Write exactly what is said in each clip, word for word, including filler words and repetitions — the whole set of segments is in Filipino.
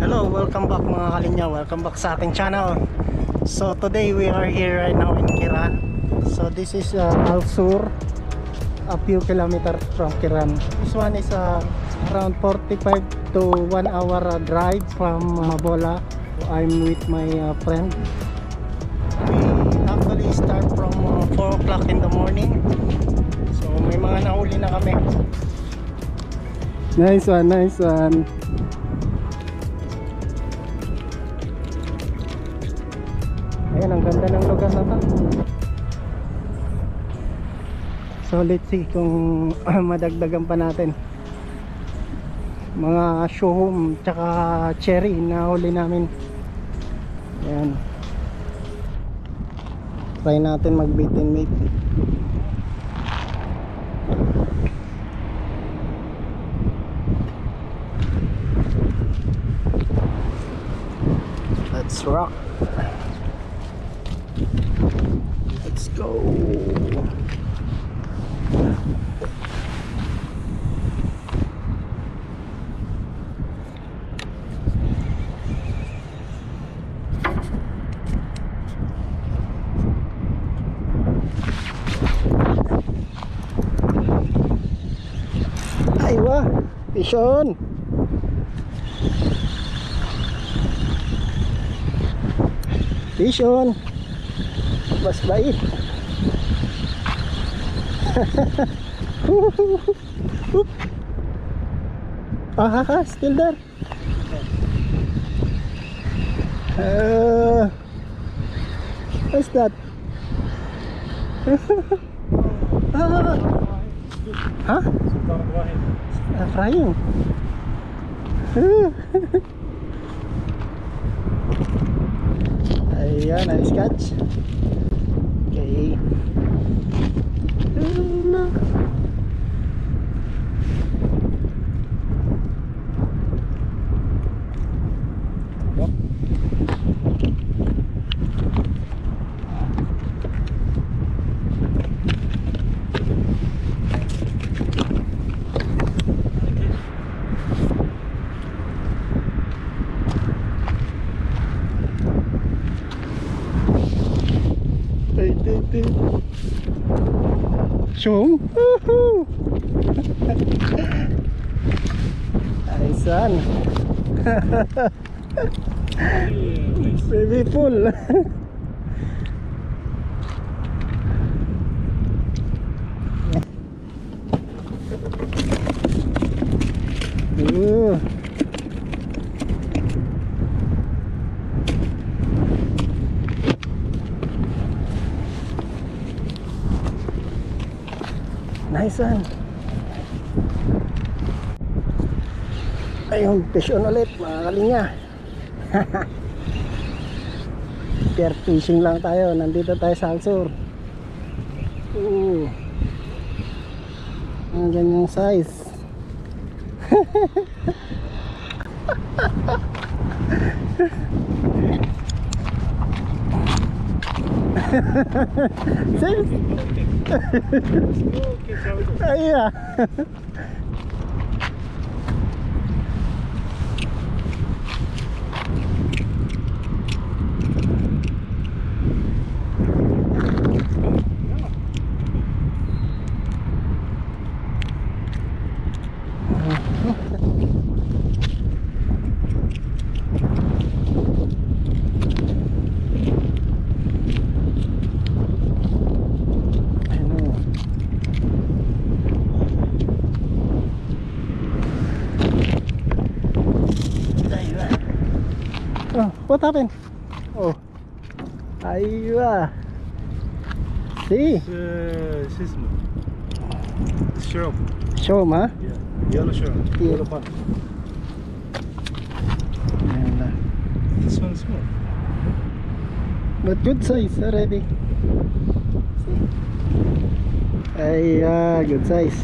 Hello, welcome back mga kalinya. Welcome back sa ating channel. So today we are here right now in Khiran. So this is uh, Al Sur, a few kilometers from Khiran. This one is uh, around forty-five to one hour uh, drive from Mabola. I'm with my uh, friend. We actually start from uh, four o'clock in the morning. So may mga nahuli na kami. Nice one, nice one. Ayan, ang ganda ng lugar na to. So let's see kung madagdagan pa natin mga shohum tsaka cherry na huli namin. Ayan, try natin mag bait and wait. Let's rock. Let's go. Aywa, fish on. Fish on. Mas bait. Ah, still there. Uh, what's that? Ah. Huh? Uh, frying. Ayan, nice catch. Okay. Uh, Shum. Nice one. Baby full. uh. Nice one. Ayun, fish on ulit mga kalinya. Pier fishing lang tayo. Nandito tayo sa Al Sur. uh. Ang ganyang size. Serious? Iya. Oh, what happened? Oh, aywa. See? It's, uh, sismo. Shrimp. Shrimp, huh? Yeah. Yellow shrimp. Yeah. Yellow pond. And, uh, This one's small. but good size already. See? Aywa, good size.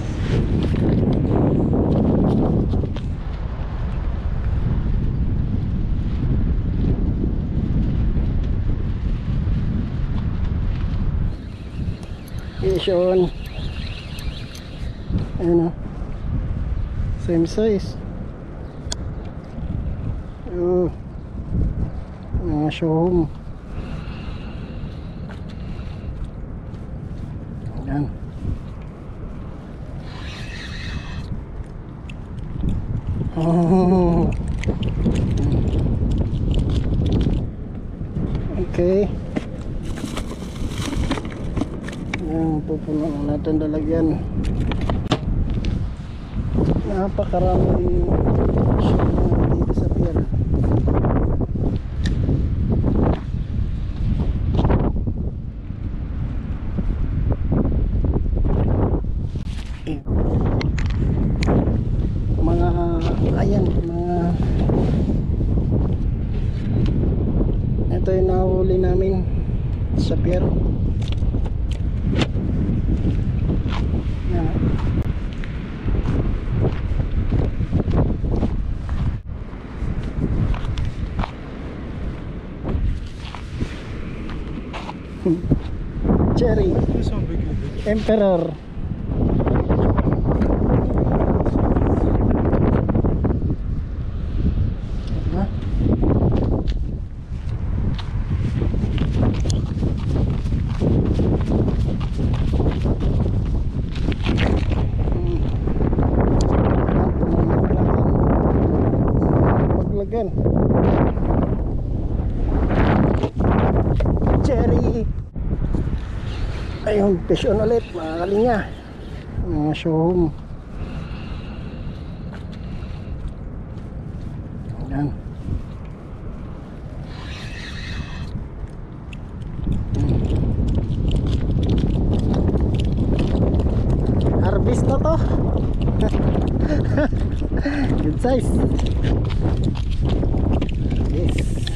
Fish on. Ayan o, same size. Uh, mga showroom. Yan. Oh. Okay. Yan, pupuno na natin dalagyan. Napakarami dito sa pier. Mga ayan, mga ito yung nahuli namin sa pier. Yan. Cherry This one big, big. Emperor. Hah? Paglagan cherry. Ayun, fish on ulit mga kalinya, mga showroom. Yan. Harvest na to. Good size. Yes.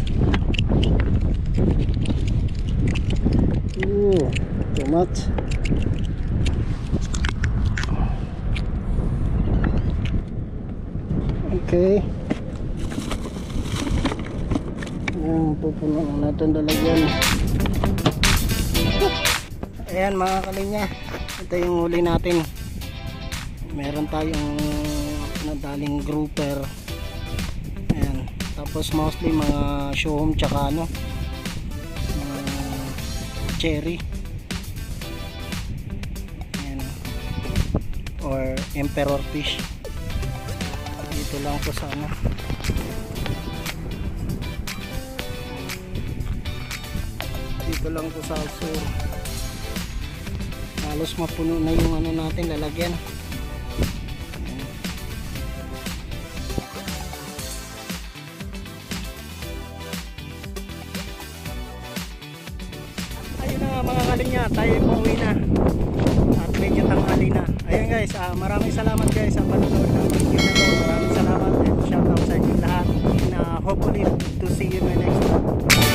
Ooh, too much. Okay. Yan, pupuno na natin dalagyan. Ayan mga kalinya, ito yung huli natin. Meron tayong nadaling grouper. Ayan, tapos mostly mga showroom tsaka ano, mga cherry. Ayan, or emperor fish. Dito lang po sa ano, dito lang po sa Alsur. Halos mapuno na yung ano natin lalagyan. Ayun na mga kalinya, tayo pauwi na at medyo tanghali na. Ayun guys, uh, maraming salamat guys sa panonood ng video na to. Maraming salamat and shout out sa inyo lahat, and uh, hopefully to see you in my next one.